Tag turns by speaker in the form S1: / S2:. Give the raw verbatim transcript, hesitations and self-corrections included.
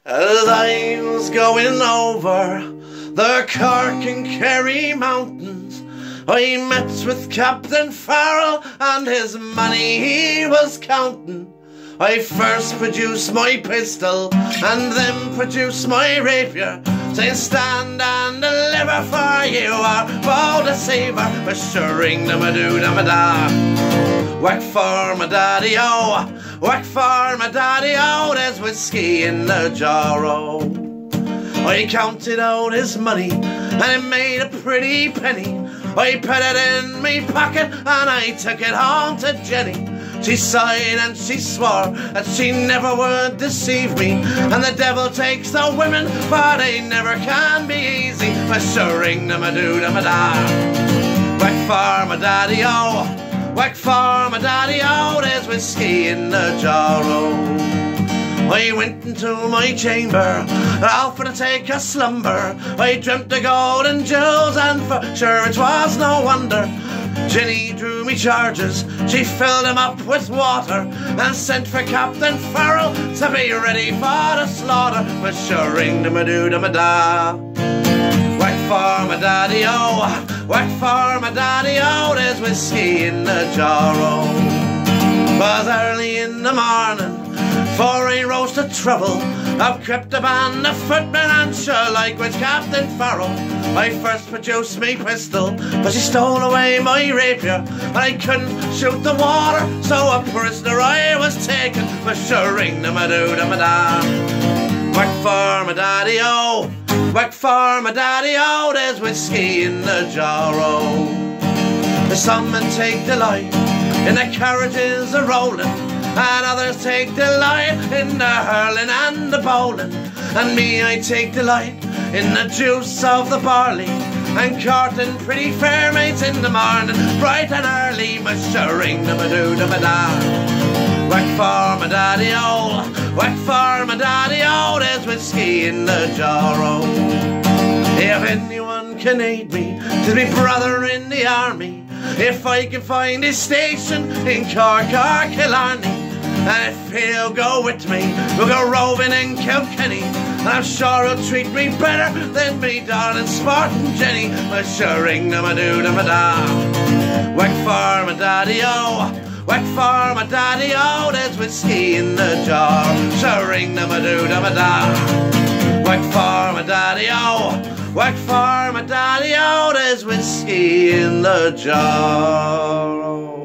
S1: As I was going over the Cork and Kerry mountains, I met with Captain Farrell and his money he was counting. I first produced my pistol and then produced my rapier, saying stand and deliver, for you are bold deceiver. But sure ring them a doo dum a da. Whack for my daddy o, whack for my daddy o, there's whiskey in the jar o. I counted out his money and it made a pretty penny. I put it in me pocket and I took it home to Jenny. She sighed and she swore that she never would deceive me, and the devil takes the women, but they never can be easy. But sure ring them a doo dum a da. Whack for my daddy o, whack for my daddy o, there's whiskey in the jar o. I went into my chamber, out for to take a slumber. I dreamt of gold and jewels, and for sure it was no wonder. Jenny drew me charges, she filled them up with water, and sent for Captain Farrell to be ready for the slaughter. But sure ring them a doo dum a da. Whack for my daddy o, whack for my daddy o, there's whiskey in the jar o. 'Twas early in the morning, for I rose to trouble, up crept a band of footmen, and sure like with Captain Farrell, I first produced me pistol, but she stole away my rapier, and I couldn't shoot the water, so a prisoner I was taken. But sure ring them a doo dum a da. Whack for my daddy o, whack for my daddy o, there's whiskey in the jar o. Some men take delight in the carriages a-rolling, and others take delight in the hurling and the bowling. And me, I take delight in the juice of the barley, and courting pretty fair maids in the morning, bright and early. Must sure ring them a doo dum a da. Whack for my daddy o, whack for my daddy o, there's whiskey in the jar o. If anyone can aid me, 'tis me brother in the army. If I can find his station in Cork or Killarney, and if he'll go with me, we'll go roving in Kilkenny, and I'm sure he'll treat me better than me darling Spartan Jenny. But sure ring them a doo dum a da. Whack for my daddy o, whack for my daddy o, there's whiskey in the jar. Sure ring them a doo dum a da. Whack for my daddy o, whack for my daddy o, there's whiskey in the jar.